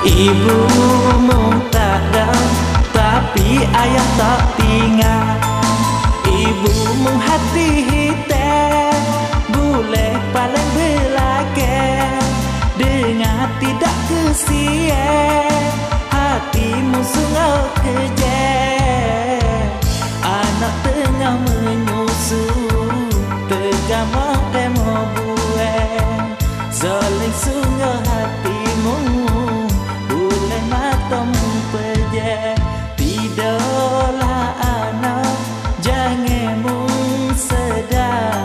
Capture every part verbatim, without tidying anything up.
Ibumu tak ada, tapi ayah tak tinggal. Ibumu hati hitam, boleh paling belakang. Dengar tidak kesian, hatimu sungguh kejam. Anak tengah menyusu, tegamah emo buang. Zalim sungguh hatimu, boleh matamu pejam. Tidaklah anak, jangan mu sedar.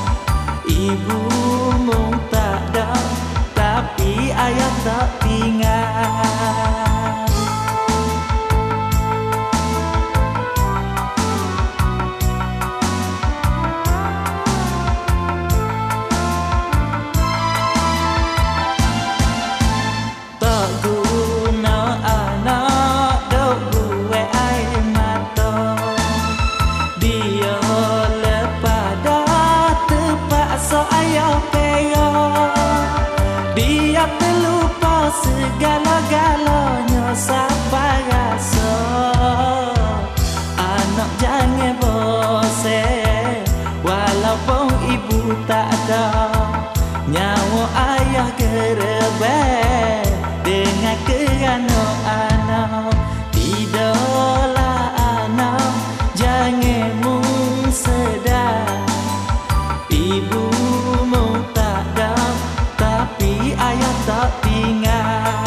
Ibumu tak ada, tapi ayah tak tinggal. Tak guna anak dok buat air mata. Dia lepas dah terpaksa ayah pegang. Dia terlupa segala-galanya sampai rasa. Anak jangan bosan, walaupun ibu tak ada. Nyawa ayah gerebat dengan kerana anak. Tidaklah anak, jangan mu sedar. Ibumu tak ada, tapi ayah tak tinggal.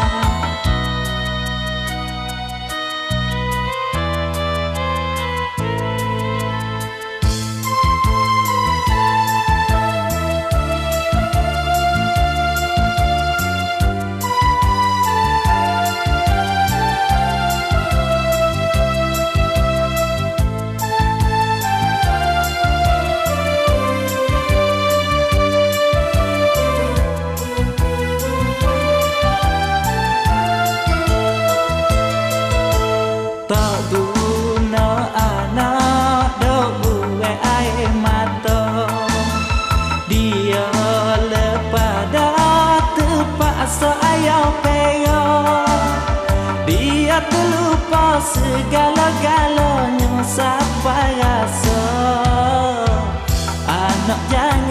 Tak guna anak dok buat air mata. Dia lepas dah terpaksa ayah pegang. Dia terlupa segala-galanya sampai rasa. Anak jangan